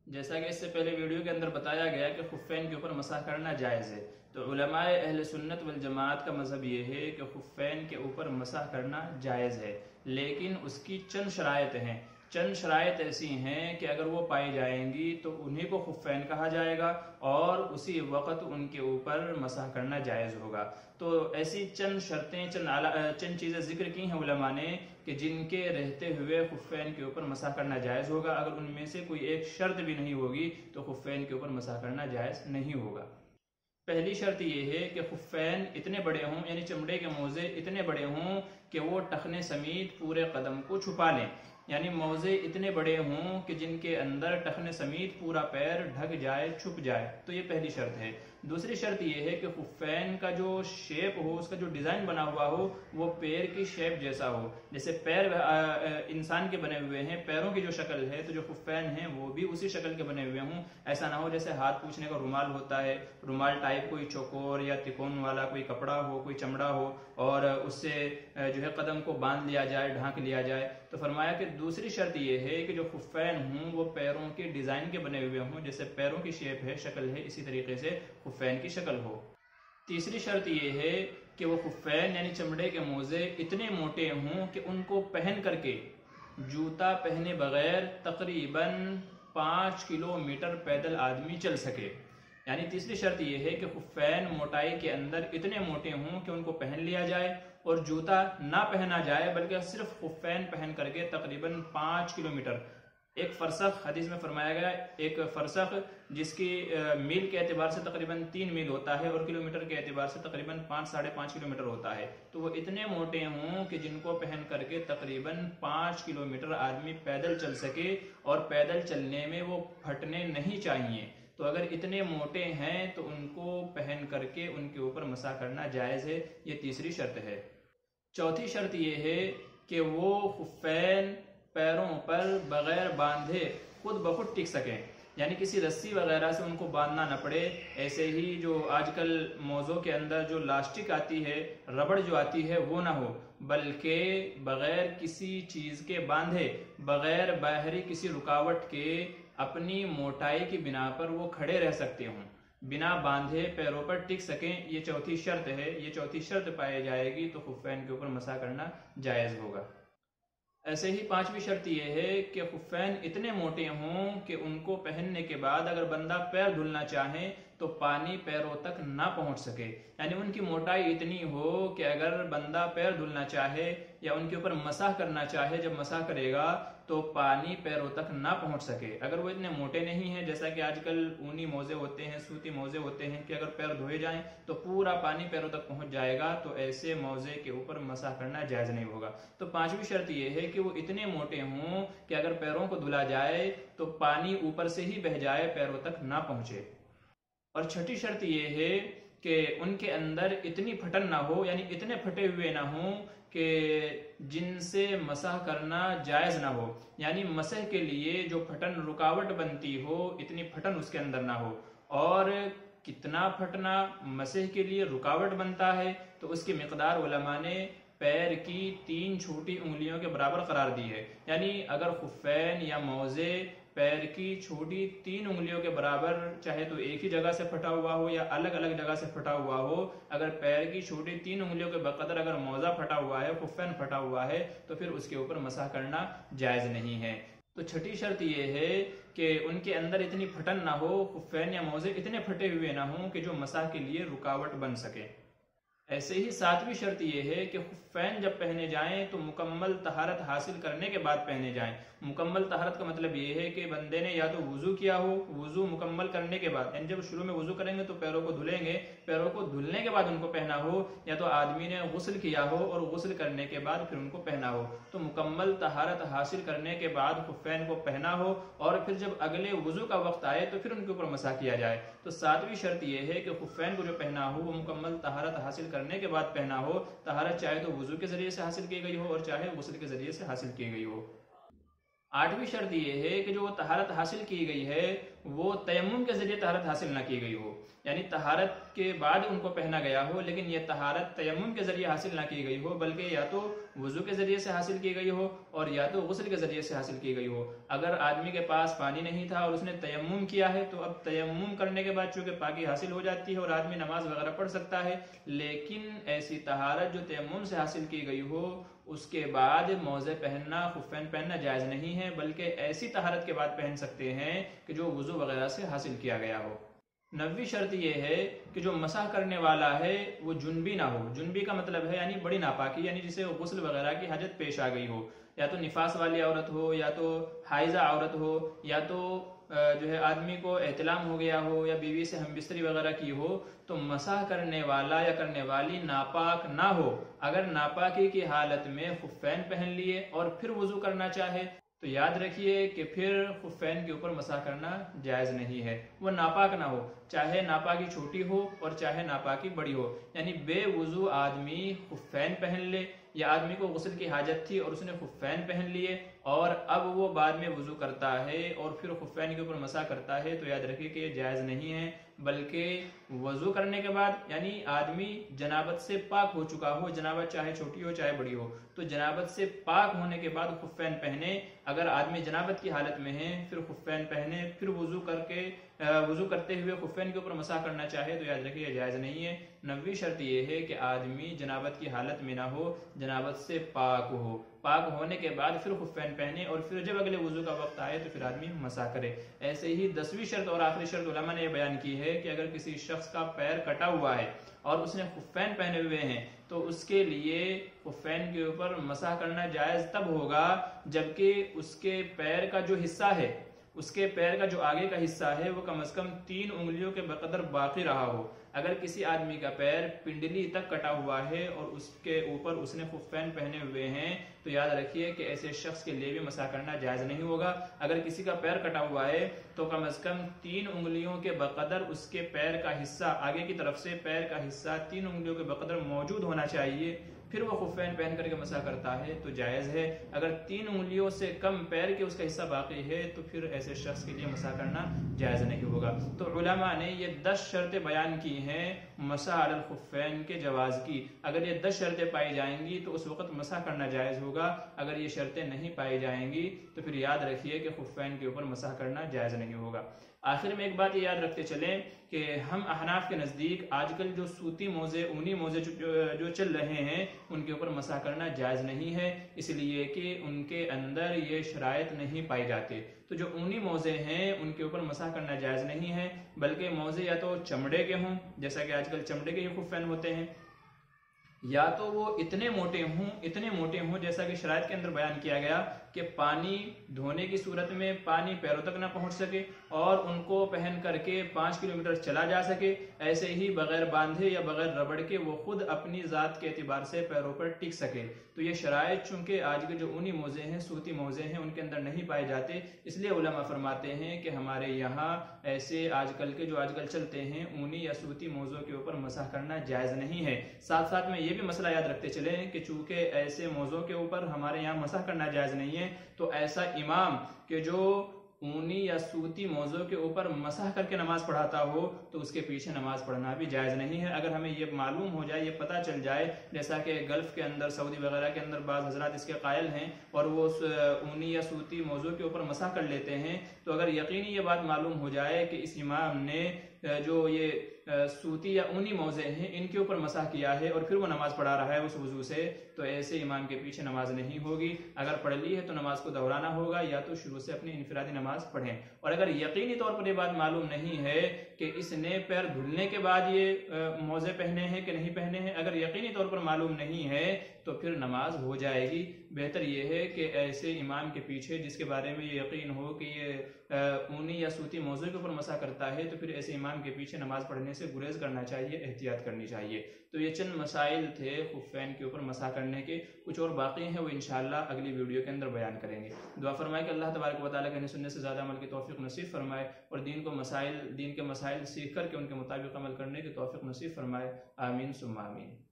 جیسا کہ اس سے پہلے ویڈیو کے اندر بتایا گیا کہ خفین کے اوپر مسح کرنا جائز ہے، تو علماء اہل سنت والجماعت کا مذہب یہ ہے کہ خفین کے اوپر مسح کرنا جائز ہے، لیکن اس کی چند شرائط ہیں۔ چند شرائط ایسی ہیں کہ اگر وہ پائی جائیں گی تو انہیں کو خفین کہا جائے گا اور اسی وقت ان کے اوپر مسح کرنا جائز ہوگا۔ تو ایسی چند شرطیں، چند چیزیں ذکر کی ہیں علماء نے کہ جن کے رہتے ہوئے خفین کے اوپر مسح کرنا جائز ہوگا، اگر ان میں سے کوئی ایک شرط بھی نہیں ہوگی تو خفین کے اوپر مسح کرنا جائز نہیں ہوگا۔ پہلی شرط یہ ہے کہ خفین اتنے بڑے ہوں، یعنی چمڑے کے موزے اتنے بڑے ہوں کہ وہ ٹخنے سمیت پورے قدم کو چھپا لیں، یعنی موزے اتنے بڑے ہوں کہ جن کے اندر ٹخنے سمیت پورا پیر ڈھک جائے، چھپ جائے، تو یہ پہلی شرط ہے۔ دوسری شرط یہ ہے کہ خفین کا جو شیپ ہو، اس کا جو ڈیزائن بنا ہوا ہو وہ پیر کی شیپ جیسا ہو، جیسے پیر انسان کے بنے ہوئے ہیں، پیروں کی جو شکل ہے تو جو خفین ہیں وہ بھی اسی شکل کے بنے ہوئے ہوں۔ ایسا نہ ہو جیسے ہاتھ پوچھنے کا رومال ہوتا ہے، رومال ٹائپ کوئی چوکور یا تکون والا کوئی کپڑا ہو، کوئی چمڑا ہو اور اس سے جو ہے قدم کو باندھ لیا جائے، ڈھانک لیا جائے۔ تو فرمایا کہ دوسری شرط یہ ہے کہ جو خفین ہوں وہ پیروں کے ڈیزائن کے بنے ہوئے ہوں، جیسے پیروں کی شیپ ہے، شکل ہے، اسی طریقے سے خفین کی شکل ہو۔ تیسری شرط یہ ہے کہ وہ خفین یعنی چمڑے کے موزے اتنے موٹے ہوں کہ ان کو پہن کر کے جوتا پہنے بغیر تقریباً 5 کلومیٹر پیدل آدمی چل سکے۔ یعنی تیسری شرط یہ ہے کہ خفین موٹائی کے اندر اتنے موٹے ہوں کہ ان کو پہن لیا جائے اور جوتا نہ پہنا جائے بلکہ صرف خفین پہن کر کے تقریباً 5 کلومیٹر، ایک فرسخ حدیث میں فرمایا گیا، ایک فرسخ جس کی میل کے اعتبار سے تقریباً 3 میل ہوتا ہے اور کلومیٹر کے اعتبار سے تقریباً 5-5.5 کلومیٹر ہوتا ہے، تو وہ اتنے موٹے ہوں کہ جن کو پہن کر کے تقریباً 5 کلومیٹر آدمی پیدل چل سکے اور پیدل چلنے میں وہ پھٹنے نہیں چاہیے۔ تو اگر اتنے موٹے ہیں تو ان کو پہن کر کے ان کے اوپر مسح کرنا جائز ہے، یہ تیسری شرط ہے۔ چوتھی شرط یہ ہے کہ وہ خفین پیروں پر بغیر باندھے خود بخود ٹک سکیں، یعنی کسی رسی وغیرہ سے ان کو باندھنا نہ پڑے۔ ایسے ہی جو آج کل موزوں کے اندر جو لاسٹک آتی ہے، ربڑ جو آتی ہے، وہ نہ ہو، بلکہ بغیر کسی چیز کے باندھے، بغیر باہری کسی رکاوٹ کے اپنی موٹائی کی بنا پر وہ کھڑے رہ سکتے ہوں، بنا باندھے پیروں پر ٹک سکیں، یہ چوتھی شرط ہے۔ یہ چوتھی شرط پائی جائے گی تو خفین کے اوپر مسح کرنا جائز ہوگا۔ ایسے ہی پانچویں شرط یہ ہے کہ خفین اتنے موٹے ہوں کہ ان کو پہننے کے بعد اگر بندہ پیر دھلنا چاہے تو پانی پیروں تک نہ پہنچ سکے، یعنی ان کی موٹائی اتنی ہو کہ اگر بندہ پیر دھلنا چاہے یا ان کے اوپر مسح کرنا چاہے، جب مسح کرے گا تو پانی پیروں تک نہ پہنچ سکے۔ اگر وہ اتنے موٹے نہیں ہیں، جیسا کہ آج کل اونی موزے ہوتے ہیں، سوتی موزے ہوتے ہیں کہ اگر پیر دھوئے جائیں تو پورا پانی پیروں تک پہنچ جائے گا، تو ایسے موزے کے اوپر مسح کرنا جائز نہیں ہوگا۔ تو پانچویں شرط یہ ہے کہ وہ اتنے موٹے ہوں کہ اگر پیروں کو دھلا جائے تو پانی اوپر سے ہی بہہ جائے، پیروں تک نہ پہنچے۔ اور چھٹی شرط یہ ہے کہ ان کے اندر اتنی پھٹن نہ ہو، یعنی اتنے پھٹے ہوئے نہ ہوں کہ جن سے مسح کرنا جائز نہ ہو، یعنی مسح کے لیے جو پھٹن رکاوٹ بنتی ہو، اتنی پھٹن اس کے اندر نہ ہو۔ اور کتنا پھٹنا مسح کے لیے رکاوٹ بنتا ہے تو اس کی مقدار علماء نے پیر کی 3 چھوٹی انگلیوں کے برابر قرار دی ہے، یعنی اگر خفین یا موزے پیر کی چھوٹی 3 انگلیوں کے برابر، چاہے تو ایک ہی جگہ سے پھٹا ہوا ہو یا الگ الگ جگہ سے پھٹا ہوا ہو، اگر پیر کی چھوٹی 3 انگلیوں کے بقدر اگر موزہ پھٹا ہوا ہے، خفین پھٹا ہوا ہے، تو پھر اس کے اوپر مسح کرنا جائز نہیں ہے۔ تو چھٹی شرط یہ ہے کہ ان کے اندر اتنی پھٹن نہ ہو، خفین یا موزے اتنے پھٹے ہوئے نہ ہوں کہ جو مسح کے لیے رکاوٹ بن سکے۔ ایسے ہی ساتویں شرط یہ ہے کہ خفین جب پہنے جائیں تو مکمل طہارت حاصل کرنے کے بعد پہنے جائیں۔ مکمل طہارت کا مطلب یہ ہے کہ بندے نے یا تو وضو کیا ہو، وضو مکمل کرنے کے بعد، یعنی جب شروع میں وضو کریں گے تو پیروں کو دھلیں گے، پیروں کو دھلنے کے بعد ان کو پہنا ہو، یا تو آدمی نے غسل کیا ہو اور غسل کرنے کے بعد پھر ان کو پہنا ہو۔ تو مکمل طہارت حاصل کرنے کے بعد خفین کو پہنا ہو اور پھر جب اگلے وضو کا وقت آئے تو پھر ان کے اوپر مسح کیا جائے۔ تو ساتویں شرط یہ ہے کہ خفین کو جو پہنا ہو وہ مکمل طہارت حاصل کرنے کے بعد پہنا ہو۔ طہارت چاہے تو وضو کے ذریعے سے حاصل کی گئی ہو اور چاہے غسل کے ذریعے سے حاصل کی گئی ہو۔ 8वीं शर्त ये है कि जो वो तहारत हासिल की गई है वो तयम्मुम के जरिए तहारत हासिल ना की गई हो, यानी तहारत के बाद उनको पहना गया हो लेकिन ये तहारत तयम्मुम के जरिए हासिल ना की गई हो, बल्कि या तो वुजू के जरिए से हासिल की गई हो और या तो गुस्ल के जरिए से हासिल की गई हो। अगर आदमी के पास पानी नहीं था और उसने तयम्मुम किया है तो अब तयम्मुम करने के बाद चूंकि पाकी हासिल हो जाती है और आदमी नमाज वगैरह पढ़ सकता है, लेकिन ऐसी तहारत जो तयम्मुम से हासिल की गई हो उसके बाद मोज़े पहनना, खुफ़ैन पहनना जायज़ नहीं है, बल्कि ऐसी तहारत के बाद पहन सकते हैं कि जो वुज़ू वगैरह से हासिल किया गया हो। 9वीं शर्त यह है कि जो मसाह करने वाला है वो जुनबी ना हो। जुनबी का मतलब है यानी बड़ी नापाकी, यानी जिसे गुस्ल वगैरह की हाजत पेश आ गई हो, या तो निफास वाली औरत हो, या तो हाइजा औरत हो, या तो जो है आदमी को एहतिलाम हो गया हो, या बीवी से हमबिस्तरी वगैरह की हो, तो मसाह करने वाला या करने वाली नापाक ना हो। अगर नापाकी की हालत में खुफ़ैन पहन लिए और फिर वुजू करना चाहे तो याद रखिए कि फिर खुफ़ैन के ऊपर मसाह करना जायज़ नहीं है। वो नापाक ना हो, चाहे नापाकी छोटी हो और चाहे नापाकी बड़ी हो, यानी बेवुजू आदमी खुफ़ैन पहन ले, या आदमी को गुस्ल की हाजत थी और उसने खुफ़ैन पहन लिए और अब वो बाद में वुजू करता है और फिर खुफ़ैन के ऊपर मसाह करता है, तो याद रखिए कि ये जायज़ नहीं है, बल्कि वजू करने के बाद यानी आदमी जनाबत से पाक हो चुका हो, जनाबत चाहे छोटी हो चाहे बड़ी हो, तो जनाबत से पाक होने के बाद खुफ़ैन पहने। अगर आदमी जनाबत की हालत में है फिर खुफ़ैन पहने, फिर वजू करते हुए खुफ़ैन के ऊपर मसाह करना चाहे तो याद रखिए जायज़ नहीं है। 9वीं शर्त यह है कि आदमी जनाबत की हालत में ना हो, जनाबत से पाक हो, पाक होने के बाद फिर खुफ़ैन पहने और फिर जब अगले वजू का वक्त आए तो फिर आदमी मसाह करे। ऐसे ही 10वीं शर्त और आखिरी शर्त उलमा ने बयान की है कि अगर किसी शख्स का पैर कटा हुआ है और उसने खुफ़ैन पहने हुए हैं तो उसके लिए खुफ़ैन के ऊपर मसाह करना जायज़ तब होगा जबकि उसके पैर का जो हिस्सा है, उसके पैर का जो आगे का हिस्सा है वो कम से कम 3 उंगलियों के बकदर बाकी रहा हो। अगर किसी आदमी का पैर पिंडली तक कटा हुआ है और उसके ऊपर उसने खुफ़ैन पहने हुए हैं तो याद रखिए कि ऐसे शख्स के लिए भी मसाह करना जायज़ नहीं होगा। अगर किसी का पैर कटा हुआ है तो कम से कम 3 उंगलियों के बकदर उसके पैर का हिस्सा, आगे की तरफ से पैर का हिस्सा 3 उंगलियों के बकदर मौजूद होना चाहिए, फिर वो खुफ़ैन पहन करके मसाह करता है तो जायज़ है। अगर 3 उंगलियों से कम पैर के उसका हिस्सा बाकी है तो फिर ऐसे शख्स के लिए मसाह करना जायज़ नहीं होगा। तो उलमा ने ये 10 शर्तें बयान की हैं मसाह अलल खुफ़ैन के जवाज़ की। अगर ये 10 शर्तें पाई जाएंगी तो उस वक़्त मसाह करना जायज़ होगा। अगर ये शर्तें नहीं पाई जाएंगी तो फिर याद रखिए कि खुफ़ैन के ऊपर मसाह करना जायज़ नहीं होगा। आखिर में एक बात ये याद रखते चलें कि हम अहनाफ के नज़दीक आजकल जो सूती मोज़े, ऊनी मोज़े जो चल रहे हैं उनके ऊपर मसाह करना जायज़ नहीं है, इसलिए कि उनके अंदर ये शराइत नहीं पाई जाती। तो जो ऊनी मोज़े हैं उनके ऊपर मसाह करना जायज़ नहीं है, बल्कि मोज़े या तो चमड़े के हों, जैसा कि आजकल चमड़े के ही खुफ़ैन होते हैं, या तो वो इतने मोटे हों जैसा कि शराइत के अंदर बयान किया गया कि पानी धोने की सूरत में पानी पैरों तक ना पहुंच सके और उनको पहन करके 5 किलोमीटर चला जा सके। ऐसे ही बगैर बांधे या बगैर रबड़ के वो खुद अपनी ज़ात के एतबार से पैरों पर टिक सके। तो ये शराइत चूंकि आज के जो ऊनी मोज़े हैं, सूती मोज़े हैं, उनके अंदर नहीं पाए जाते, इसलिए उलमा फरमाते हैं कि हमारे यहाँ ऐसे आजकल के जो आजकल चलते हैं ऊनी या सूती मोज़ों के ऊपर मसाह करना जायज़ नहीं है। साथ साथ में ये भी मसला याद रखते चले कि चूंकि ऐसे मौज़ों के ऊपर हमारे यहाँ मसाह करना जायज़ नहीं है, तो ऐसा इमाम कि जो ऊनी या सूती मौज़ों के ऊपर मसाह करके नमाज पढ़ाता हो तो उसके पीछे नमाज पढ़ना भी जायज़ नहीं है। अगर हमें ये मालूम हो जाए, ये पता चल जाए, जैसा कि गल्फ़ के अंदर, सऊदी वगैरह के अंदर बाज़ हज़रात इसके कायल हैं और वो ऊनी या सूती मौज़ों के ऊपर मसाह कर लेते हैं, तो अगर यकीनी ये बात मालूम हो जाए कि इस इमाम ने जो ये सूती या ऊनी मौज़े हैं इनके ऊपर मसाह किया है और फिर वो नमाज पढ़ा रहा है उस वजू से, तो ऐसे इमाम के पीछे नमाज नहीं होगी। अगर पढ़ ली है तो नमाज को दोहराना होगा या तो शुरू से अपनी इनफरादी नमाज पढ़ें। और अगर यकीनी तौर पर ये बात मालूम नहीं है कि इसने पैर धुलने के बाद ये मौज़े पहने हैं कि नहीं पहने हैं, अगर यकीनी तौर पर मालूम नहीं है तो फिर नमाज हो जाएगी। बेहतर ये है कि ऐसे इमाम के पीछे जिसके बारे में ये यकीन हो कि ये ऊनी या सूती मौज़े के ऊपर मसाह करता है, तो फिर ऐसे इमाम के पीछे नमाज पढ़ने से गुरेज करना चाहिए, एहतियात करनी चाहिए। तो ये चंद मसाइल थे खुफ़ैन के ऊपर मसाह करने के, कुछ और बाकी हैं वो इंशाअल्लाह अगली वीडियो के अंदर बयान करेंगे। दुआ फरमाए कि अल्लाह तबारक व तआला कहने सुनने से ज़्यादा अमल की तौफीक नसीब फरमाए और दीन के मसाइल सीख कर के उनके मुताबिक अमल करने की तौफीक नसीब फरमाए। आमीन सुम्मा आमीन।